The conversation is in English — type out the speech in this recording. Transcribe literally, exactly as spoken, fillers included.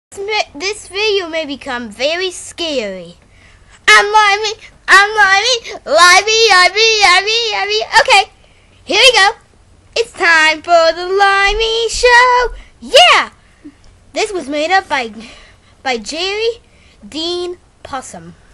This video may become very scary. I'm Limey, I'm Limey, Limey, Limey, Limey, Limey. Okay, here we go. It's time for the Limey Show. Yeah! This was made up by, by Jerry Dean Possum.